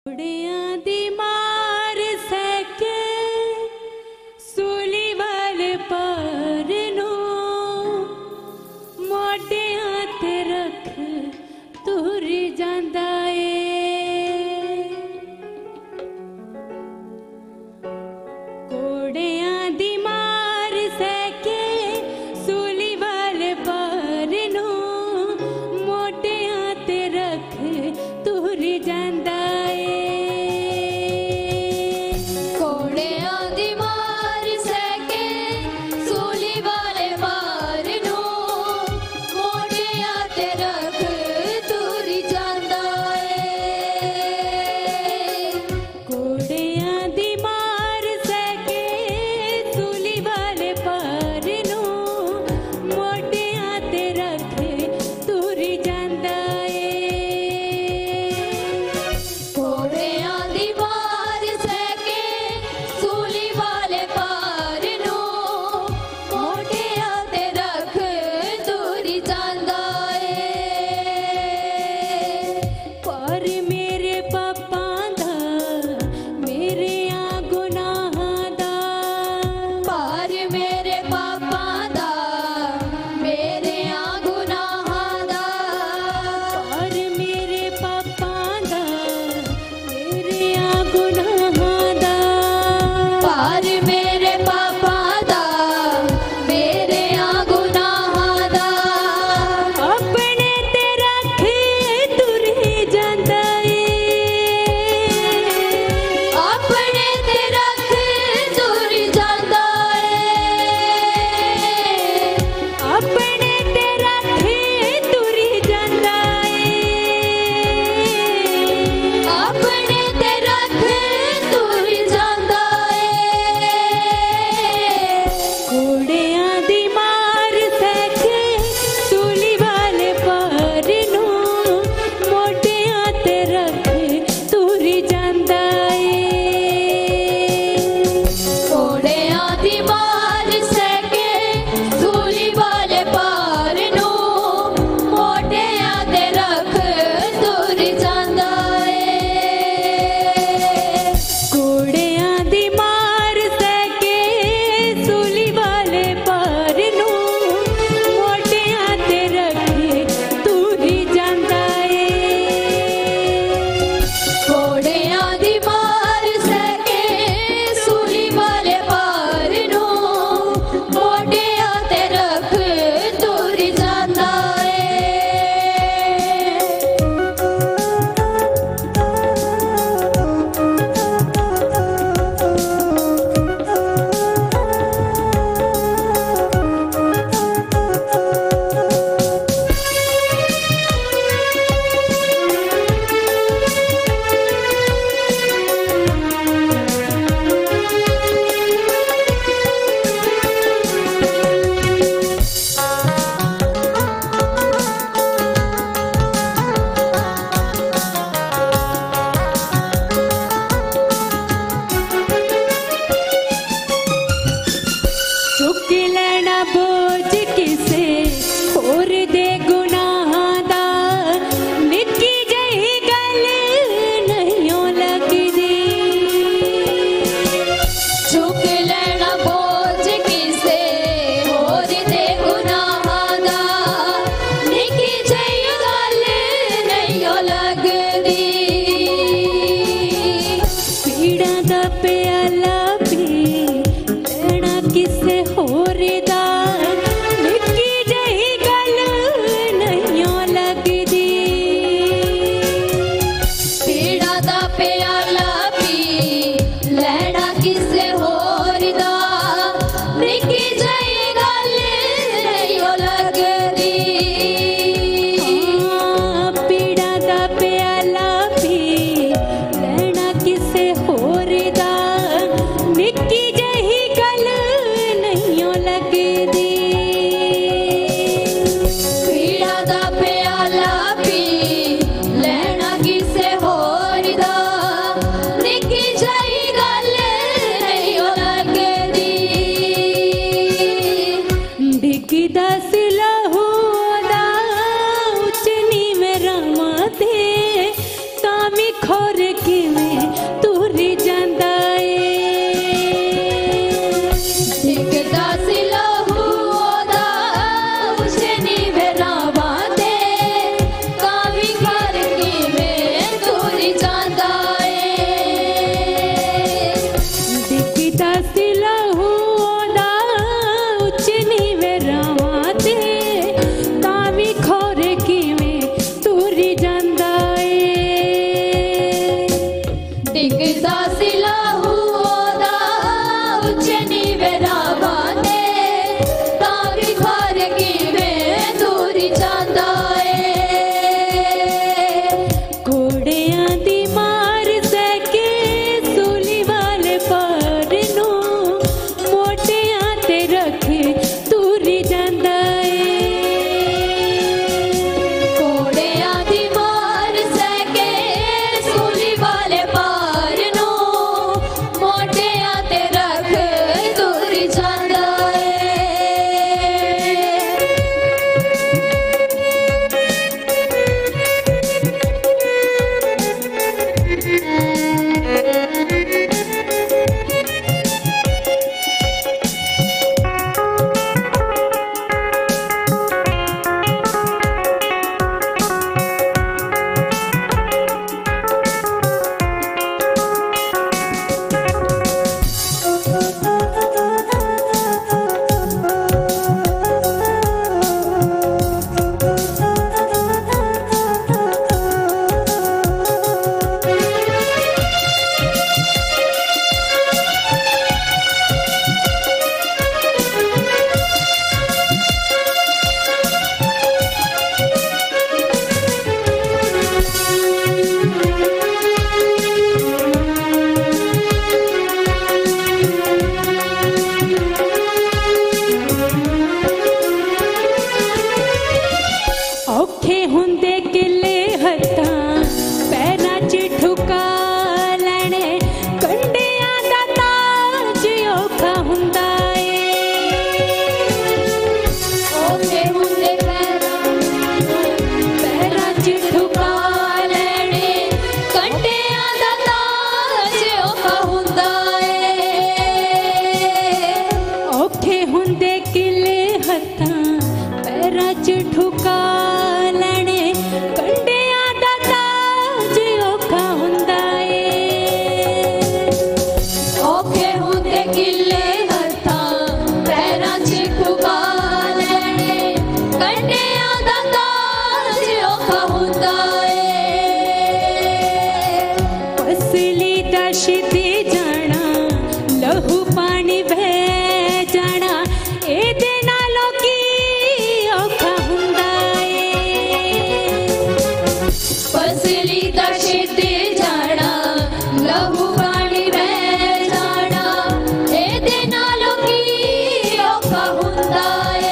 घोड़ियां दी मार सके सूली वाले पार नू मोढियां ते रख तुर जांदा ए। घोड़ियां दी मार सके सूली वाले पार नू मोढियां ते रख तुर जांदा डिगदा सिलाहू ओदा उच्चे नीवे रावां दे तां भी घर किवें दूरी जांदा घोड़ियां दी मार सके सूली वाले पार नू मोटियां ते रख तुरी जांदा घोड़ियां दी मार सके सूली वाले पार नू मोटियां ते रख तुरी जांदा औखे हुंदे किले हत्थां पैरां च ठुका लैणे कंडियां दा ताज औखा हुंदा ओखे हुंदे पैरां च ठुका लैणे कंडियां दा ताज औखा हुंदा औखे हुंदे किले हत्थां पैरां च ठुका लैणे कंडियां दा ताज औखा हुंदा औखे हुंदे किले हत्थां पैरां च ठुका लैणे कंडियां दा ताज औखा हुंदा पसली दश दे जाना लहू पानी बह जाना एदे नालों की औखा हुंदा फसली दश दे जाना लहू पानी बह जाना एदे नालों की औखा हुंदा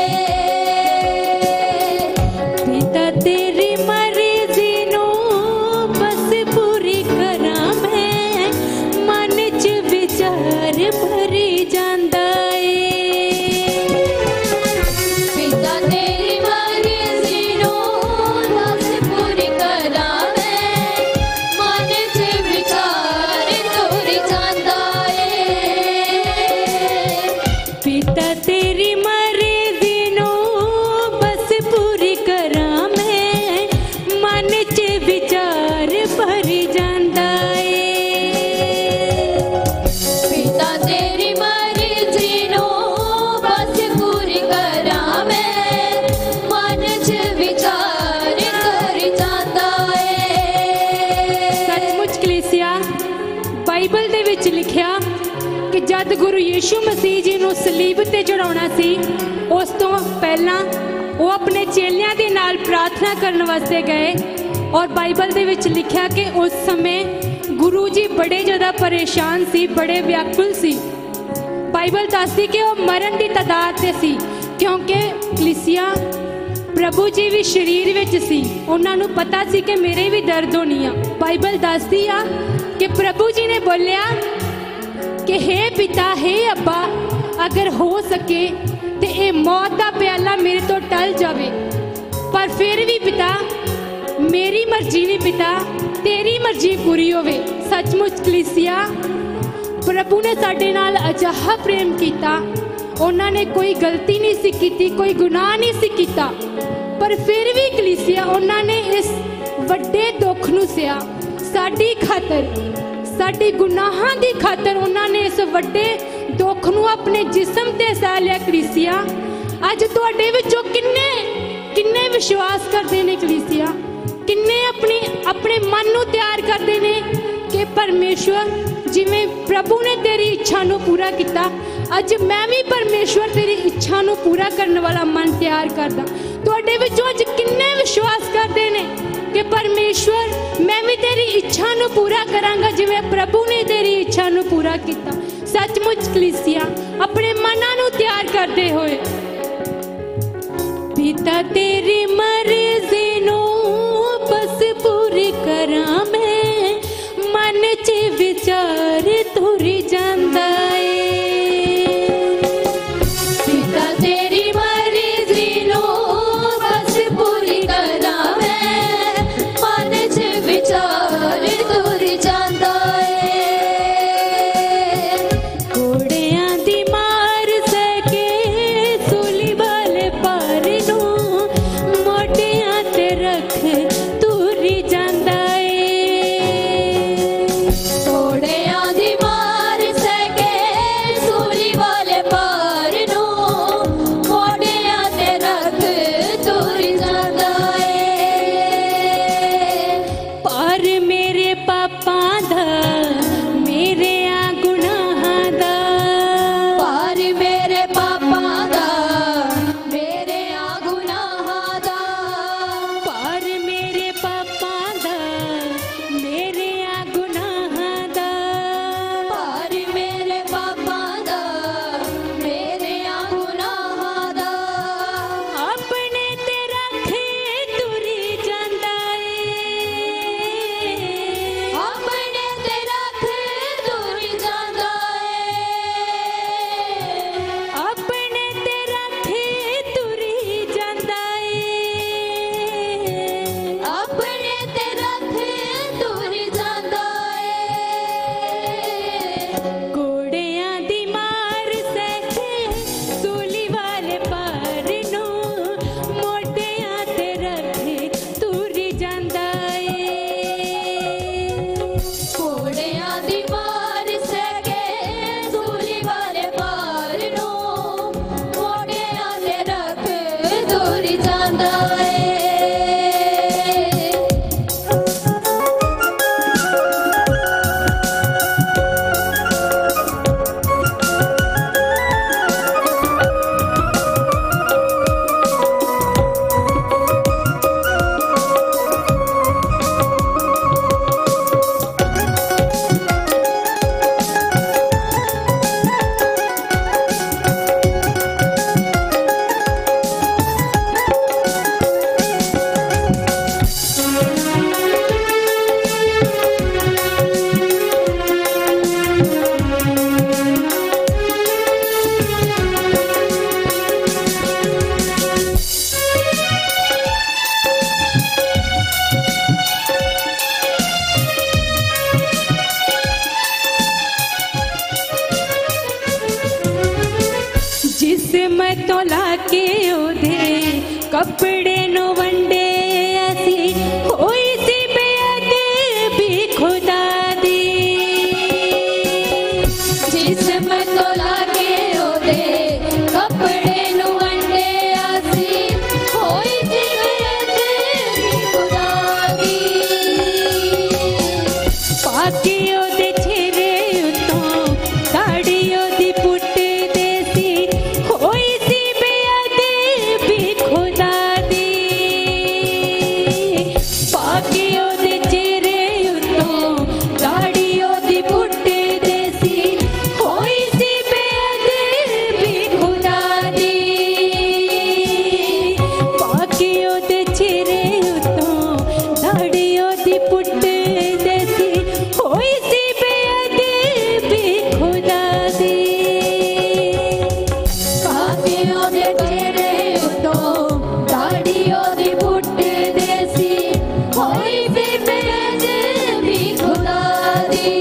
पिता तेरी मर्जी नू बस पूरी करा मैं मन च विचार भरी जांदा पिता तेरी मर्जी नू दस पूरी करा मैं मन च विचार तुरी जांदा पिता तेरी मर्जी नू बस पूरी करा मैं मन च विचार भरी जांदा पिता तेरी मर्जी नू बस पूरी करा मैं मन च विचार तुरी जांदा सचमुच कलीसिया बाइबल ਦੇ ਵਿੱਚ ਲਿਖਿਆ ਕਿ ਜਦ ਗੁਰੂ ਯੀਸ਼ੂ ਮਸੀਹ ਜੀ ਨੂੰ ਸਲੀਬ ਤੇ ਚੜਾਉਣਾ ਸੀ ਉਸ ਤੋਂ ਪਹਿਲਾਂ ਉਹ ਆਪਣੇ ਚੇਲਿਆਂ ਦੇ ਨਾਲ ਪ੍ਰਾਰਥਨਾ ਕਰਨ ਵਾਸਤੇ ਗਏ ਔਰ ਬਾਈਬਲ ਦੇ ਵਿੱਚ ਲਿਖਿਆ ਕਿ ਉਸ ਸਮੇਂ ਗੁਰੂ ਜੀ ਬੜੇ ਜ਼ਿਆਦਾ ਪਰੇਸ਼ਾਨ ਸੀ ਬੜੇ ਵਿਆਕੁਲ ਸੀ ਬਾਈਬਲ ਦੱਸਦੀ ਕਿ ਉਹ ਮਰਨ ਦੀ ਤਦਾਦ ਤੇ ਸੀ ਕਿਉਂਕਿ ਕਲੀਸਿਆ ਪ੍ਰਭੂ ਜੀ ਵੀ ਸਰੀਰ ਵਿੱਚ ਸੀ ਉਹਨਾਂ ਨੂੰ ਪਤਾ ਸੀ ਕਿ ਮੇਰੇ ਵੀ ਦਰਦ ਹੋਣੀ ਆ ਬਾਈਬਲ ਦੱਸਦੀ ਆ ਕਿ ਪ੍ਰਭੂ ਜੀ ਨੇ ਬੋਲਿਆ कि हे पिता हे अब्बा अगर हो सके तो ये मौत का प्याला मेरे तो टल जावे पर फिर भी पिता मेरी मर्जी नहीं पिता तेरी मर्जी पूरी होवे। सचमुच कलीसिया प्रभु ने साडे नाल अजिहा प्रेम किया उन्होंने कोई गलती नहीं सी कीती कोई गुनाह नहीं सी कीता पर फिर भी कलीसिया उन्होंने इस वड्डे दुख नूं सहा साडी खातर साडी गुनाहां दी खातर उन्होंने इस वड्डे दुख नूं अपने जिस्म ते सह लिया। कलीसिया अज तुहाडे विचों किन्ने विश्वास करते हैं कलीसिया किन्ने अपने मन नूं तैयार करते हैं कि परमेश्वर जिवें प्रभु ने तेरी इच्छा नूं पूरा किया, अज मैं भी परमेश्वर तेरी इच्छा नूं पूरा करने वाला मन तैयार करदा। तुहाडे विचों अज किन्ने विश्वास करदे ने कि परमेश्वर मैं भी तेरी इच्छा नूं पूरा करांगा जिवें प्रभु ने तेरी इच्छा नूं पूरा किया। सचमुच कलीसिया अपने मनां नूं तैयार करदे होए पिता तेरी मर्जी नूं बस पूरी करां मैं, मन च विचार तुरी जांदा ए। पिता तेरी मर्जी नूं बस पूरी करां मैं, मन च विचार तुरी जांदा ए। घोड़ियां दी मार सके सूली वाले पार नूं, मोटियां ते रख तुरी जांदा घोड़ियां दी मार सके सूली वाले पार नूं, मोटियां ते रख तुरी जांदा ए। पार मेरे पापां दा मेरे आ गुनाहां दा, पार मेरे पापां दा मेरे आ गुनाहां दा, पार मेरे पापां दा मेरे आ गुनाहां दा। पार मेरे पापां दा मेरे आ गुनाहां दा। अपने ते रख तुरी जांदा ए, अपने ते रख तुरी जांदा ए। अपने ते रख तुरी जांदा ए। अपने ते रख तुरी जांदा ए। घोड़ियां दी मार सके सूली वाले पार नूं, मोटियां ते रख तुरी जांदा ए। घोड़ियां दी मार सके सूली वाले पार नूं, मोटियां ते रख तुरी जांदा ए। जिस मैं तो लाके ओदे कपड़े नो वंडे ऐसी होई सी बेअदबी खुदा दी। जिस मैं तो लागे ओदे कपड़े नूं वंडे आसी, होई सी बेअदबी खुदा दी। पाके ओदे चेहरे उतों दाढ़ी ओदी पुट देसी होई सी बेअदबी खुदा दी। पाके ओदे चेहरे उतों दाढ़ी ओदी पुट देसी होई सी बेअदबी खुदा दी। पाके ओदे चेहरे उतों दाढ़ी ओदी पुट देसी होई सी बेअदबी खुदा दी। पाके ओदे चेहरे उतों दाढ़ी ओदी पुट देसी, होई सी बेअदबी खुदा दी।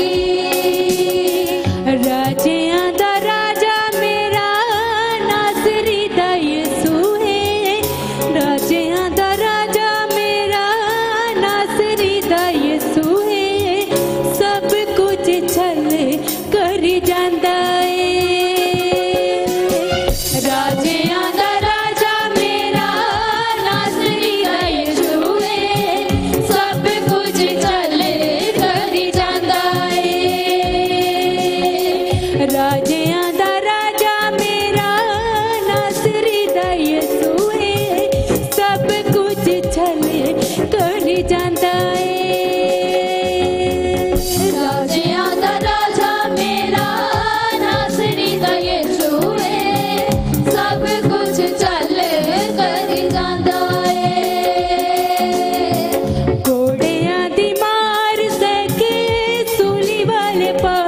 राजियां दा राजा मेरा नासरी दा यीशु है। राजियां दा राजा मेरा नासरी दा यीशु है। सब कुछ छल कर जांदा ए। राजियां दा राजा मेरा नासरी दा यीशु है, सब कुछ चल कर जांदा पर